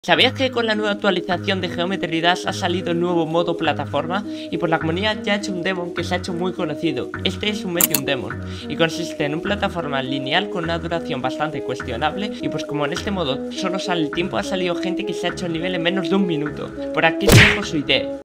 ¿Sabías que con la nueva actualización de Geometry Dash ha salido el nuevo modo plataforma? Y por la comunidad ya ha hecho un demon que se ha hecho muy conocido. Este es un Medium Demon y consiste en un plataforma lineal con una duración bastante cuestionable. Y pues como en este modo solo sale el tiempo, ha salido gente que se ha hecho el nivel en menos de un minuto. Por aquí te dejo su idea.